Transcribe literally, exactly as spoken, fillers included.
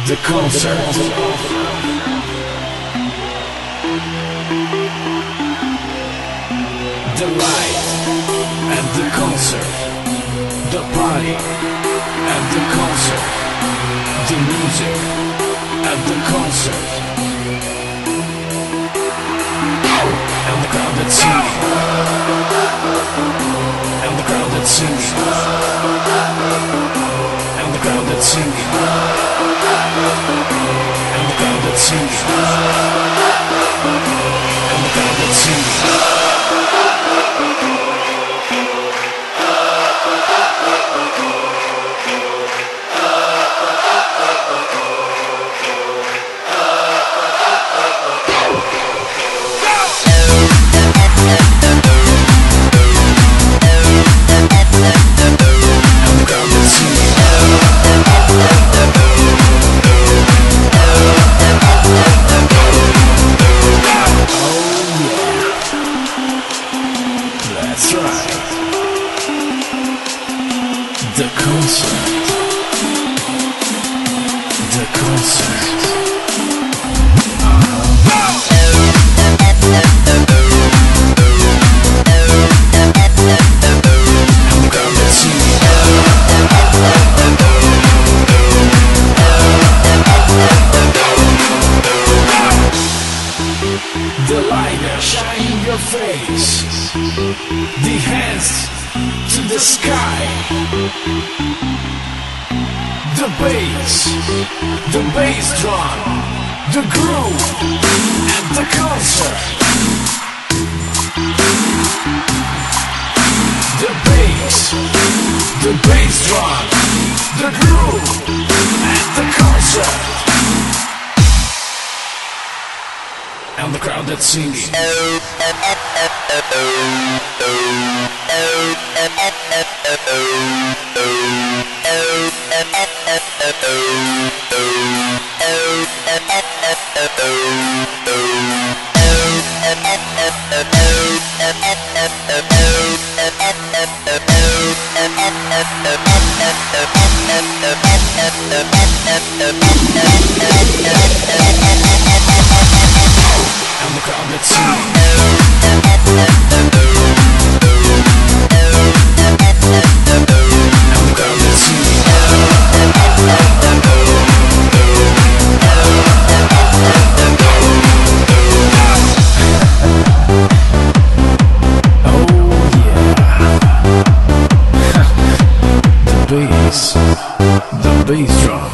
The concert. The light at the concert. The party at the concert. The music at the concert. And the crowd that's singing. And the crowd that's singing. And the crowd that's singing. And the crowd that's singing. And the crowd that's singing. That's right. The concert. The concert. The light shine in your face. The hands to the sky. The bass, the bass drum, the groove at the concert. The bass, the bass drum, the groove at the concert. And the crowd that's singing. And the crowd that's singing. And the crowd that's singing. Oh yeah. The bass, the bass drum.